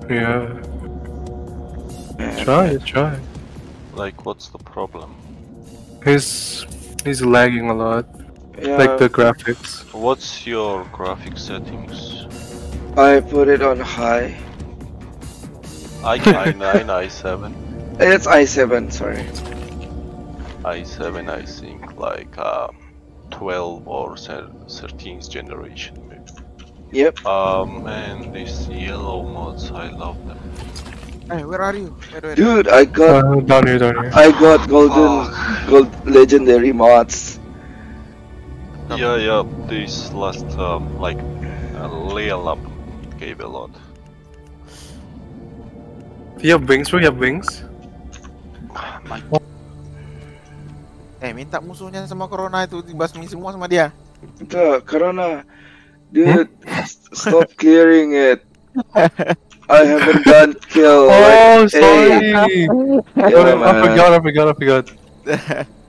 Yeah. Try. Like, what's the problem? He's lagging a lot. Like Yeah, the graphics. What's your graphic settings? I put it on high. i9, i7. It's i7, sorry. i7, I think, like 12 or 13th generation. Yep. And these yellow mods, I love them. Hey, where are you? Where? Dude, I got Down here. I got gold legendary mods. Yeah, this last, like, level up gave a lot. You have wings, bro? You have wings? Minta musuhnya sama Corona itu dibasmi semua sama dia. The Corona, dude, stop clearing it. I haven't done kill. Oh, like, sorry. Yeah, I forgot.